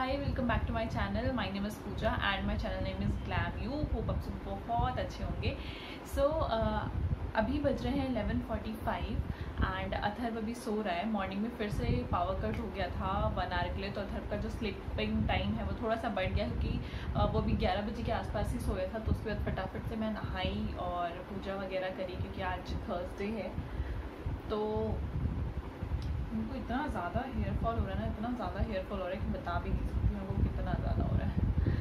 Hi, welcome back to my channel. My name is Pooja and my channel name is glam you. Hope आप सब बहुत अच्छे होंगे। सो अभी बज रहे हैं 11:45 एंड अथर्व अभी सो रहा है। मॉर्निंग में फिर से पावर कट हो गया था 1 आवर के लिए, तो अथर्व का जो स्लीपिंग टाइम है वो थोड़ा सा बढ़ गया क्योंकि वो भी 11 बजे के आसपास ही सोया था। तो उसके बाद फटाफट से मैं नहाई और पूजा वगैरह करी क्योंकि आज थर्सडे है। तो उनको इतना ज़्यादा हेयर फॉल हो रहा है ना, इतना ज़्यादा हेयर फॉल हो रहा है कि बता भी नहीं सकती मैं वो कितना ज़्यादा हो रहा है।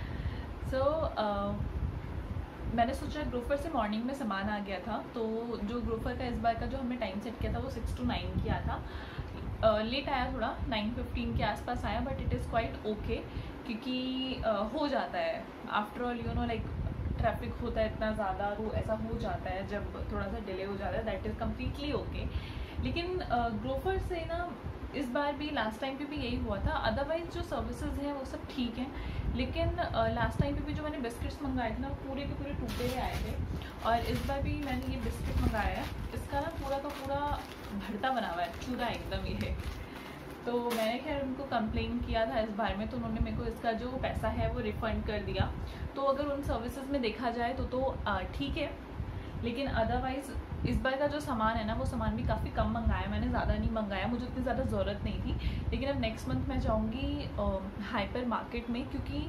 सो मैंने सोचा ग्रोफर से मॉर्निंग में सामान आ गया था, तो जो ग्रोफर का इस बार का जो हमने टाइम सेट किया था वो 6 to 9 किया था। लेट आया, थोड़ा 9:15 के आसपास आया, but it is quite okay क्योंकि हो जाता है। After all you know like traffic होता है इतना ज़्यादा, तो ऐसा हो जाता है जब थोड़ा सा डिले हो जाता है, दैट इज़ कम्प्लीटली ओके। लेकिन ग्रोफर से ना इस बार भी, लास्ट टाइम पे भी यही हुआ था। अदरवाइज जो सर्विसेज हैं वो सब ठीक हैं, लेकिन लास्ट टाइम पे भी जो मैंने बिस्किट्स मंगाए थे ना वो पूरे के पूरे टूटे हुए आए थे। और इस बार भी मैंने ये बिस्किट मंगाया है, इसका ना पूरा का पूरा भरता बना हुआ है, चूरा एकदम ये है। तो मैंने खैर उनको कंप्लेन किया था इस बारे में, तो उन्होंने मेरे को इसका जो पैसा है वो रिफ़ंड कर दिया। तो अगर उन सर्विसेज में देखा जाए तो ठीक है, लेकिन अदरवाइज़ इस बार का जो सामान है ना वो सामान भी काफ़ी कम मंगाया मैंने, ज़्यादा नहीं मंगाया, मुझे उतनी ज़्यादा ज़रूरत नहीं थी। लेकिन अब नेक्स्ट मंथ मैं जाऊँगी हाइपर मार्केट में, क्योंकि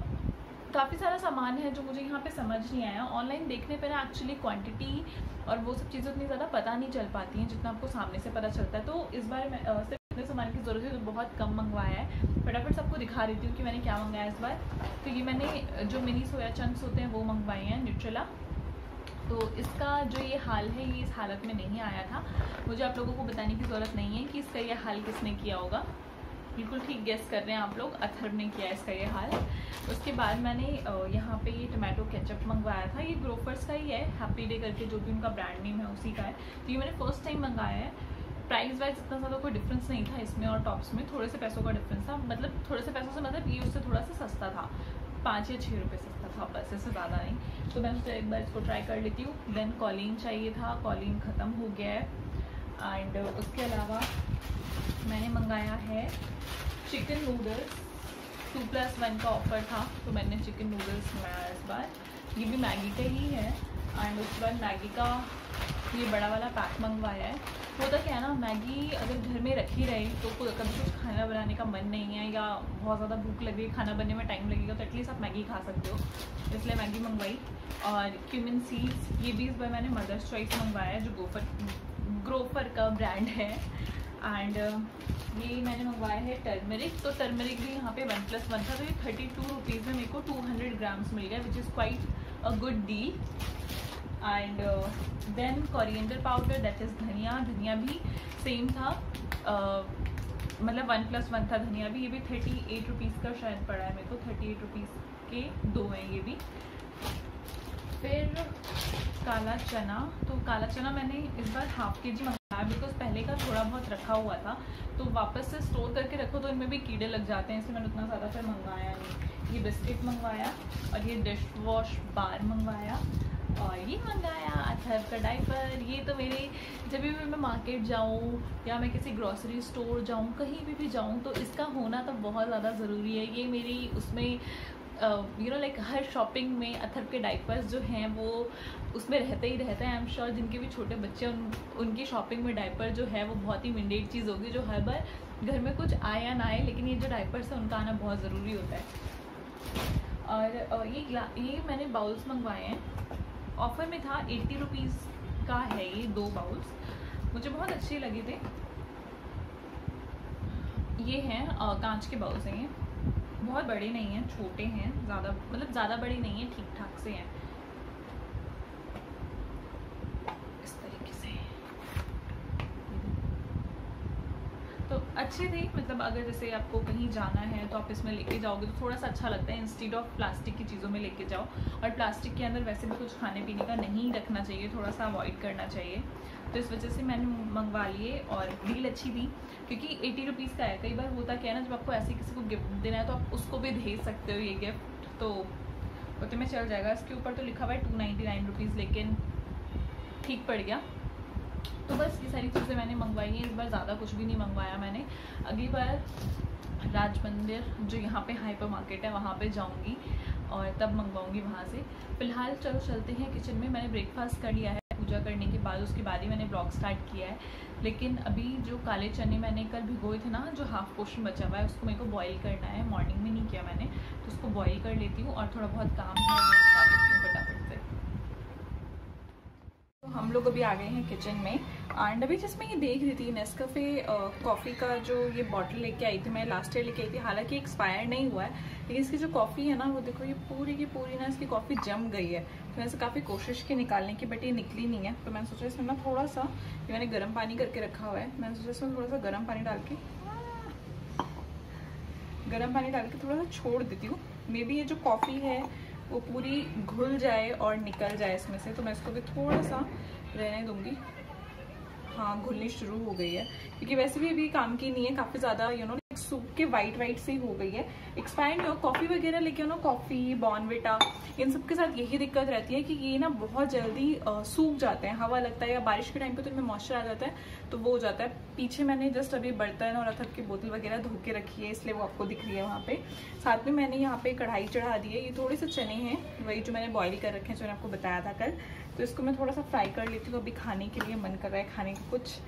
काफ़ी सारा सामान है जो मुझे यहाँ पे समझ नहीं आया। ऑनलाइन देखने पर ना एक्चुअली क्वांटिटी और वो सब चीज़ें उतनी ज़्यादा पता नहीं चल पाती हैं जितना आपको सामने से पता चलता है। तो इस बार मैं सिर्फ इतने सामान की ज़रूरत है तो बहुत कम मंगवाया है। फटाफट सबको दिखा देती हूँ कि मैंने क्या मंगाया इस बार। तो ये मैंने जो मिनी सोया चंक्स होते हैं वो मंगवाए हैं, न्यूट्रेला। तो इसका जो ये हाल है ये इस हालत में नहीं आया था। मुझे आप लोगों को बताने की ज़रूरत नहीं है कि इसका ये हाल किसने किया होगा, बिल्कुल ठीक गेस कर रहे हैं आप लोग, अथर्व ने किया इसका ये हाल। उसके बाद मैंने यहाँ पे ये टमाटो केचप मंगवाया था, ये ग्रोफर्स का ही है, हैप्पी डे करके जो भी उनका ब्रांड नेम है उसी का है। तो ये मैंने फर्स्ट टाइम मंगाया है। प्राइस वाइज इतना ज़्यादा कोई डिफरेंस नहीं था इसमें और टॉप्स में, थोड़े से पैसों का डिफरेंस था। मतलब थोड़े से पैसों से मतलब ये उससे थोड़ा सा सस्ता था, 5 या 6 रुपये सस्ता था, बस इससे ज़्यादा नहीं। तो मैंने सोचा एक बार इसको ट्राई कर लेती हूँ। देन कॉलिन चाहिए था, कॉलिन ख़त्म हो गया है। एंड उसके अलावा मैंने मंगाया है चिकन नूडल्स, 2+1 का ऑफ़र था, तो मैंने चिकन नूडल्स मंगाया इस बार। ये भी मैगी का ही है। एंड उसके बाद मैगी का ये बड़ा वाला पैक मंगवाया है। होता क्या है ना, मैगी अगर घर में रखी रहे तो कभी कुछ खाना बनाने का मन नहीं है या बहुत ज़्यादा भूख लग रही है, खाना बनने में टाइम लगेगा, तो एटलीस्ट आप मैगी खा सकते हो, इसलिए मैगी मंगवाई। और क्यूमिन सीड्स, ये भी इस बार मैंने मदर्स चॉइस मंगवाया है जो ग्रोफर का ब्रांड है। एंड ये मैंने मंगवाया है टर्मरिक। तो टर्मरिक भी यहाँ पे 1+1 था, तो ये 32 रुपीज़ में मेरे को 200 ग्राम्स मिल गया, which is quite a good deal. And then coriander powder, that is धनिया भी सेम था, मतलब 1+1 था धनिया भी। ये भी 38 रुपीज़ का शायद पड़ा है मेरे को, 38 रुपीज़ के 2 हैं ये भी। फिर काला चना, तो काला चना मैंने इस बार ½ kg मंगाया, बिकॉज पहले का थोड़ा बहुत रखा हुआ था, तो वापस से स्टोर करके रखो तो इनमें भी कीड़े लग जाते हैं, इसलिए मैंने उतना ज़्यादा फिर मंगाया नहीं। ये बिस्किट मंगवाया और ये डिश वॉश बार मंगवाया और ये मंगाया अथर्व का डायपर। ये तो मेरे जब भी मैं मार्केट जाऊँ या मैं किसी ग्रॉसरी स्टोर जाऊँ, कहीं भी जाऊँ, तो इसका होना तो बहुत ज़्यादा ज़रूरी है। ये मेरी उसमें यू नो लाइक हर शॉपिंग में अथर्व के डायपर्स जो हैं वो उसमें रहते ही रहते हैं। आई एम श्योर जिनके भी छोटे बच्चे हैं उनकी शॉपिंग में डायपर जो है वो बहुत ही मैंडेट चीज़ होगी, जो हर बार घर में कुछ आए या ना आए, लेकिन ये जो डायपर्स है उनका आना बहुत ज़रूरी होता है। और ये मैंने बाउल्स मंगवाए हैं, ऑफ़र में था, 80 रुपीज़ का है ये 2 बाउल्स, मुझे बहुत अच्छे लगे थे। ये हैं कांच के बाउल्स हैं, ये बहुत बड़े नहीं हैं, छोटे हैं, ज़्यादा मतलब ज़्यादा बड़े नहीं हैं, ठीक ठाक से हैं इस तरीके से। तो अच्छे थे, मतलब अगर जैसे आपको कहीं जाना है तो आप इसमें लेके जाओगे तो थोड़ा सा अच्छा लगता है, इंस्टेड ऑफ प्लास्टिक की चीज़ों में लेके जाओ। और प्लास्टिक के अंदर वैसे भी कुछ खाने पीने का नहीं रखना चाहिए, थोड़ा सा अवॉइड करना चाहिए, तो इस वजह से मैंने मंगवा लिए। और डील अच्छी थी क्योंकि 80 रुपीज़ का है। कई बार होता क्या है ना, जब आपको ऐसे किसी को गिफ्ट देना है तो आप उसको भी दे सकते हो ये गिफ्ट, तो उतने में चल जाएगा। इसके ऊपर तो लिखा हुआ है 299 रुपीज़, लेकिन ठीक पड़ गया। तो बस ये सारी चीज़ें मैंने मंगवाई हैं इस बार, ज़्यादा कुछ भी नहीं मंगवाया मैंने। अगली बार राज मंदिर जो यहाँ पे हाइपर मार्केट है वहाँ पे जाऊँगी और तब मंगवाऊँगी वहाँ से। फ़िलहाल चलो चलते हैं किचन में। मैंने ब्रेकफास्ट कर लिया है पूजा करने के बाद, उसके बाद ही मैंने ब्लॉग स्टार्ट किया है। लेकिन अभी जो काले चने मैंने कल भिगोए थे ना, जो हाफ़ पोर्शन बचा हुआ है उसको मेरे को बॉईल करना है। मॉर्निंग में नहीं किया मैंने, तो उसको बॉईल कर लेती हूँ और थोड़ा बहुत काम है वो निपटा लेती हूँ फटाफट से। तो हम लोग अभी आ गए हैं किचन में एंड अभी जिसमें ये देख रही थी नेस्कैफे कॉफ़ी का जो ये बॉटल लेके आई थी, मैं लास्ट ईयर लेके आई थी। हालांकि एक्सपायर नहीं हुआ है, लेकिन इसकी जो कॉफ़ी है ना वो देखो, ये पूरी की पूरी ना इसकी कॉफ़ी जम गई है। तो मैंने काफ़ी कोशिश की निकालने की, बट ये निकली नहीं है। तो मैंने सोचा इसमें ना थोड़ा सा, ये मैंने गर्म पानी करके रखा हुआ है, मैंने सोचा इसमें थोड़ा सा गर्म पानी डाल के थोड़ा सा छोड़ देती हूँ। मे बी ये जो कॉफ़ी है वो पूरी घुल जाए और निकल जाए इसमें से। तो मैं इसको भी थोड़ा सा रहने दूंगी। हाँ, घुलनी शुरू हो गई है, क्योंकि वैसे भी अभी काम की नहीं है, काफ़ी ज़्यादा सूख के वाइट से हो गई है। एक्सपायर नहीं हो। कॉफ़ी वगैरह लेके ना, कॉफ़ी बॉर्नविटा इन सब के साथ यही दिक्कत रहती है कि ये ना बहुत जल्दी सूख जाते हैं। हवा लगता है या बारिश के टाइम पे तो इनमें मॉइस्चर आ जाता है, तो वो हो जाता है। पीछे मैंने जस्ट अभी बर्तन और अथर की बोतल वगैरह धो के रखी है, इसलिए वो आपको दिख रही है वहाँ पे। साथ में मैंने यहाँ पे कढ़ाई चढ़ा दी है। ये थोड़े से चने हैं, वही जो मैंने बॉईल कर रखे हैं, जो मैंने आपको बताया था कल। तो इसको मैं थोड़ा सा फ्राई कर लेती हूँ। अभी खाने के लिए मन कर रहा है, खाने का कुछ।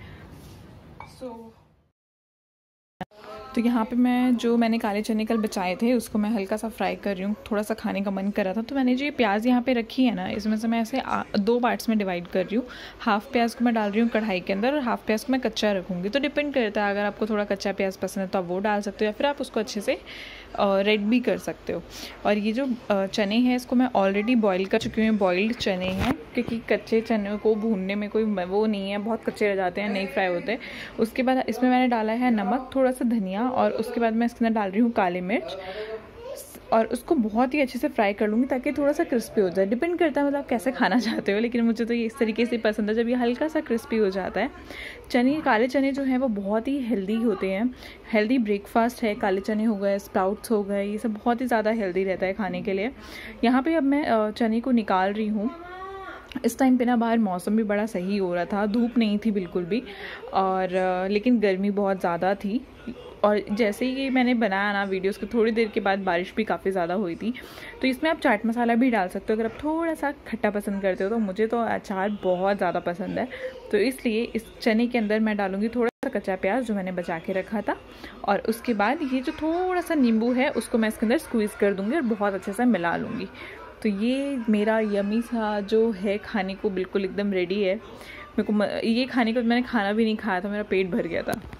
तो यहाँ पे मैं जो मैंने काले चने कल बचाए थे उसको मैं हल्का सा फ्राई कर रही हूँ। थोड़ा सा खाने का मन कर रहा था, तो मैंने जो ये प्याज यहाँ पे रखी है ना, इसमें से मैं ऐसे 2 पार्ट्स में डिवाइड कर रही हूँ। हाफ़ प्याज को मैं डाल रही हूँ कढ़ाई के अंदर और हाफ़ प्याज को मैं कच्चा रखूँगी। तो डिपेंड करता है, अगर आपको थोड़ा कच्चा प्याज पसंद है तो आप वो डाल सकते हो, या फिर आप उसको अच्छे से रेड भी कर सकते हो। और ये जो चने हैं इसको मैं ऑलरेडी बॉईल कर चुकी हूँ। बॉइल्ड चने हैं, क्योंकि कच्चे चने को भूनने में कोई वो नहीं है, बहुत कच्चे रह जाते हैं, नहीं फ्राई होते। उसके बाद इसमें मैंने डाला है नमक, थोड़ा सा धनिया, और उसके बाद मैं इसके अंदर डाल रही हूँ काली मिर्च, और उसको बहुत ही अच्छे से फ्राई कर लूँगी ताकि थोड़ा सा क्रिस्पी हो जाए। डिपेंड करता है मतलब आप कैसे खाना चाहते हो, लेकिन मुझे तो ये इस तरीके से पसंद है जब ये हल्का सा क्रिस्पी हो जाता है। काले चने जो हैं वो बहुत ही हेल्दी होते हैं, हेल्दी ब्रेकफास्ट है। काले चने हो गए, स्प्राउट्स हो गए, ये सब बहुत ही ज़्यादा हेल्दी रहता है खाने के लिए। यहाँ पर अब मैं चने को निकाल रही हूँ। इस टाइम पे ना बाहर मौसम भी बड़ा सही हो रहा था, धूप नहीं थी बिल्कुल भी, और लेकिन गर्मी बहुत ज़्यादा थी। और जैसे ही मैंने बनाया ना वीडियोस के थोड़ी देर के बाद बारिश भी काफ़ी ज़्यादा हुई थी। तो इसमें आप चाट मसाला भी डाल सकते हो अगर आप थोड़ा सा खट्टा पसंद करते हो। तो मुझे तो अचार बहुत ज़्यादा पसंद है, तो इसलिए इस चने के अंदर मैं डालूँगी थोड़ा सा कच्चा प्याज जो मैंने बचा के रखा था, और उसके बाद ये जो थोड़ा सा नींबू है उसको मैं इसके अंदर स्क्वीज़ कर दूँगी और बहुत अच्छे से मिला लूँगी। तो ये मेरा यमी सा जो है खाने को बिल्कुल एकदम रेडी है। मेरे को ये खाने को मैंने खाना भी नहीं खाया था, मेरा पेट भर गया था।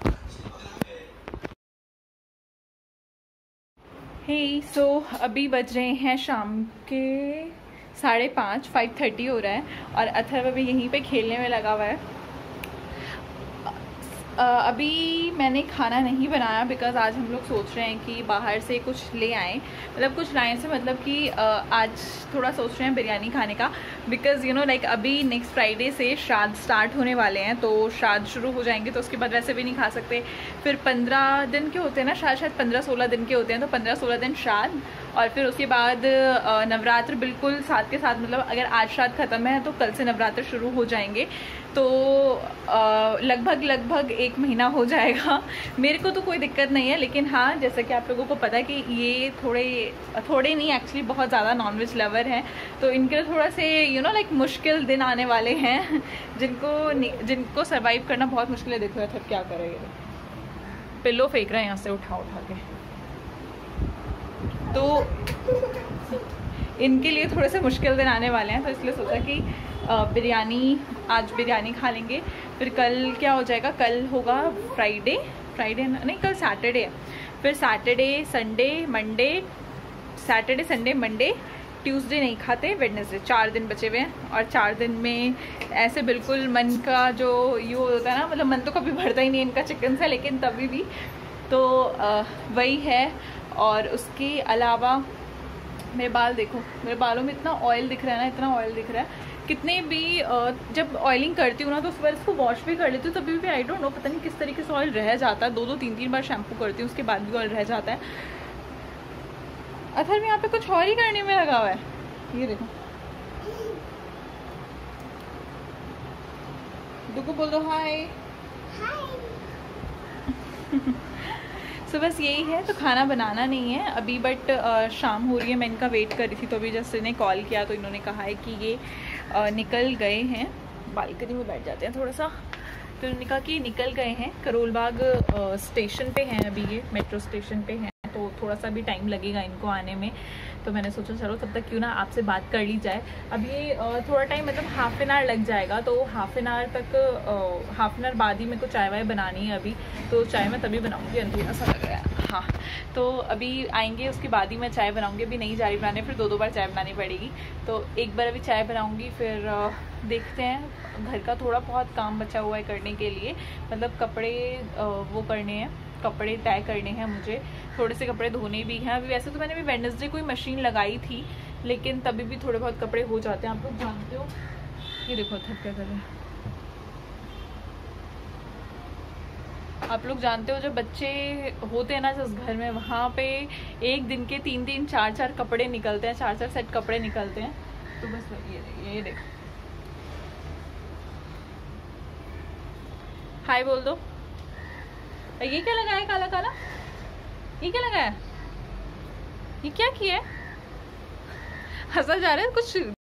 हे सो अभी बज रहे हैं शाम के 5:30 हो रहा है, और अथर्व अभी यहीं पे खेलने में लगा हुआ है। अभी मैंने खाना नहीं बनाया बिकॉज़ आज हम लोग सोच रहे हैं कि बाहर से कुछ ले आएँ। मतलब कुछ लाएँ से मतलब कि आज थोड़ा सोच रहे हैं बिरयानी खाने का, बिकॉज़ लाइक अभी नेक्स्ट फ्राइडे से श्राद्ध स्टार्ट होने वाले हैं, तो श्राद्ध शुरू हो जाएंगे, तो उसके बाद वैसे भी नहीं खा सकते। फिर 15 दिन के होते हैं ना, शायद 15-16 दिन के होते हैं, तो 15-16 दिन श्राद्ध, और फिर उसके बाद नवरात्र बिल्कुल साथ के साथ। मतलब अगर आज श्राद्ध ख़त्म है तो कल से नवरात्र शुरू हो जाएंगे, तो लगभग 1 महीना हो जाएगा। मेरे को तो कोई दिक्कत नहीं है, लेकिन हाँ, जैसा कि आप लोगों को पता है कि ये थोड़े नहीं एक्चुअली बहुत ज़्यादा नॉनवेज लवर हैं, तो इनके लिए थोड़ा से लाइक मुश्किल दिन आने वाले हैं, जिनको सर्वाइव करना बहुत मुश्किल है। देखो यार क्या करेंगे, पिल्लो फेंक रहे हैं यहाँ से उठा के, तो इनके लिए थोड़े से मुश्किल दिन आने वाले हैं। तो इसलिए सोचा कि आज बिरयानी खा लेंगे। फिर कल क्या हो जाएगा, कल होगा फ्राइडे नहीं, कल सैटरडे है। फिर सैटरडे संडे मंडे ट्यूसडे नहीं खाते, वेडनेसडे, 4 दिन बचे हुए हैं। और 4 दिन में ऐसे बिल्कुल मन का जो ये होता है ना, मतलब मन तो कभी भरता ही नहीं इनका चिकन से, लेकिन तभी भी तो वही है। और उसके अलावा मेरे बाल देखो, मेरे बालों में इतना ऑयल दिख रहा है ना, इतना ऑयल दिख रहा है। कितने भी जब ऑयलिंग करती हूँ ना, तो उस बार इसको वॉश भी कर लेती हूँ, तभी भी आई डोंट नो पता नहीं किस तरीके से ऑयल रह जाता है। 2-2 3-3 बार शैम्पू करती हूँ, उसके बाद भी ऑयल रह जाता है। अथर में यहाँ पे कुछ और ही करने में लगा हुआ है, ये देखो। दुगु बोल दो हाय। सो बस यही है। तो खाना बनाना नहीं है अभी, बट शाम हो रही है, मैं इनका वेट कर रही थी, तो अभी जस्ट इन्हें कॉल किया तो इन्होंने कहा है कि ये निकल गए हैं। बालकनी में बैठ जाते हैं थोड़ा सा। तो उन्होंने कहा कि निकल गए हैं, करोल बाग स्टेशन पे हैं अभी, ये मेट्रो स्टेशन पे हैं, तो थोड़ा सा भी टाइम लगेगा इनको आने में। तो मैंने सोचा चलो तब तक क्यों ना आपसे बात कर ली जाए। अभी थोड़ा टाइम मतलब हाफ एन आवर लग जाएगा, तो हाफ एन आवर तक, हाफ एन आवर बाद ही मेरे को चाय वाय बनानी है अभी, तो चाय मैं तभी बनाऊँगी। अंधेरा सा लग रहा है। हाँ, तो अभी आएंगे, उसके बाद ही मैं चाय बनाऊँगी। अभी नहीं जा रही बनाने, फिर 2 बार चाय बनानी पड़ेगी। तो एक बार अभी चाय बनाऊँगी, फिर देखते हैं। घर का थोड़ा बहुत काम बचा हुआ है करने के लिए, मतलब कपड़े वो करने हैं, कपड़े तय करने हैं मुझे, थोड़े से कपड़े धोने भी हैं। अभी वैसे तो मैंने अभी वेडनेसडे कोई मशीन लगाई थी, लेकिन तभी भी थोड़े बहुत कपड़े हो जाते हैं। आप लोग जानते हो, ये देखो थक क्या कर रहे हैं। आप लोग जानते हो जब बच्चे होते हैं ना जिस घर में, वहाँ पे एक दिन के 3-3, 4-4 कपड़े निकलते हैं, 4-4 सेट कपड़े निकलते हैं। तो बस ये देखो। हाय बोल दो। ये क्या लगाया काला काला, ये क्या लगाया, ये क्या किया है? हंसा जा रहा है कुछ।